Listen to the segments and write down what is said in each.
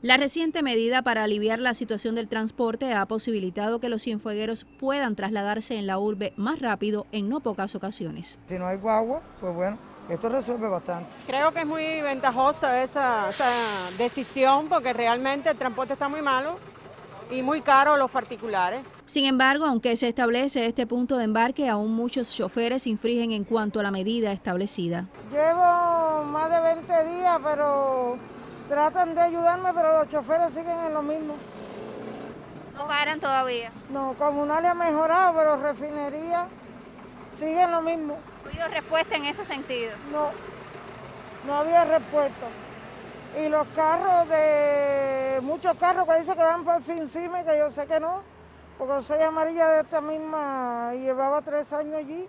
La reciente medida para aliviar la situación del transporte ha posibilitado que los cienfuegueros puedan trasladarse en la urbe más rápido en no pocas ocasiones. Si no hay guagua, pues bueno, esto resuelve bastante. Creo que es muy ventajosa esa decisión porque realmente el transporte está muy malo y muy caro a los particulares. Sin embargo, aunque se establece este punto de embarque, aún muchos choferes infringen en cuanto a la medida establecida. Llevo más de 20 días, pero tratan de ayudarme, pero los choferes siguen en lo mismo. ¿No paran todavía? No, Comunales ha mejorado, pero Refinería sigue en lo mismo. ¿Ha habido respuesta en ese sentido? No había respuesta. Y los carros muchos carros que dicen que van por Fincime, que yo sé que no, porque soy amarilla de esta misma y llevaba 3 años allí.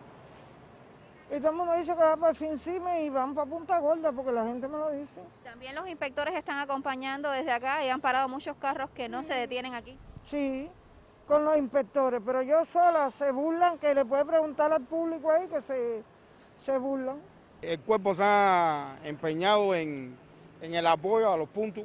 Y todo el mundo dice que va por Fincime y van para Punta Gorda, porque la gente me lo dice. También los inspectores están acompañando desde acá y han parado muchos carros que no se detienen aquí. Sí, con los inspectores, pero yo sola se burlan, que le puede preguntar al público ahí que se burlan. El cuerpo se ha empeñado en el apoyo a los puntos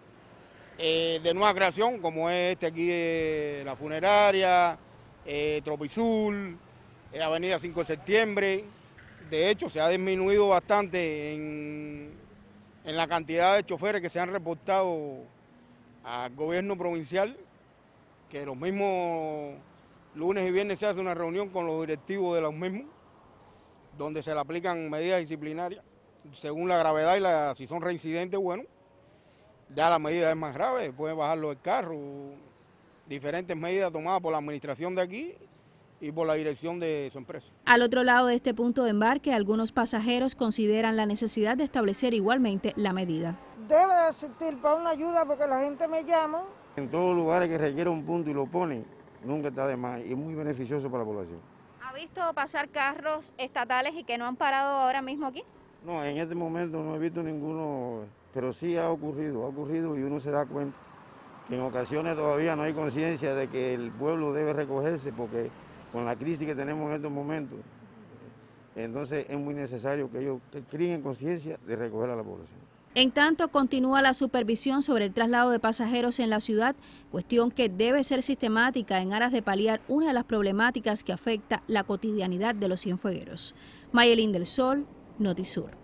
de nueva creación, como es este aquí de la funeraria, Tropisul, Avenida 5 de Septiembre. De hecho, se ha disminuido bastante en la cantidad de choferes que se han reportado al gobierno provincial, que los mismos lunes y viernes se hace una reunión con los directivos de los mismos, donde se le aplican medidas disciplinarias según la gravedad y si son reincidentes, bueno, ya la medida es más grave, pueden bajarlo del carro, diferentes medidas tomadas por la administración de aquí y por la dirección de su empresa. Al otro lado de este punto de embarque, algunos pasajeros consideran la necesidad de establecer igualmente la medida. Debe de existir para una ayuda porque la gente me llama. En todos los lugares que requiere un punto y lo pone, nunca está de más y es muy beneficioso para la población. ¿Ha visto pasar carros estatales y que no han parado ahora mismo aquí? No, en este momento no he visto ninguno, pero sí ha ocurrido y uno se da cuenta que en ocasiones todavía no hay conciencia de que el pueblo debe recogerse porque con la crisis que tenemos en estos momentos, entonces es muy necesario que ellos creen conciencia de recoger a la población. En tanto, continúa la supervisión sobre el traslado de pasajeros en la ciudad, cuestión que debe ser sistemática en aras de paliar una de las problemáticas que afecta la cotidianidad de los cienfuegueros. Mayelín del Sol, Notisur.